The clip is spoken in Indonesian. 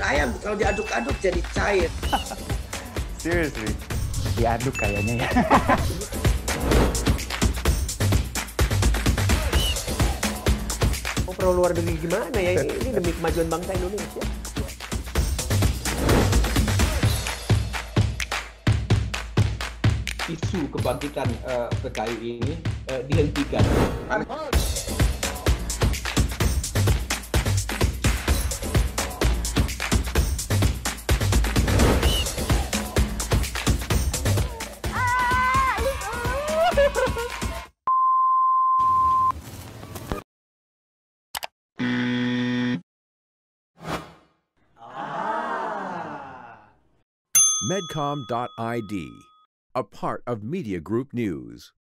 bubur ayam kalau diaduk-aduk jadi cair. Seriously? Diaduk kayaknya ya. Mau perlu luar negeri gimana ya? Ini demi kemajuan bangsa Indonesia. Isu kebangkitan PKI ini dihentikan. Medcom.id, a part of Media Group News.